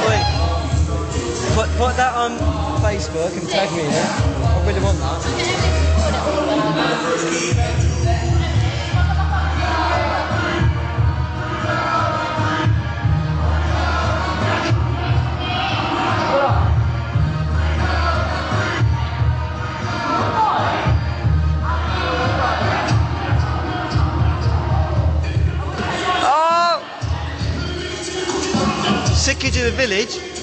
Wait. Put that on Facebook and tag me in it. I really want that. Oh! Sickage of the village.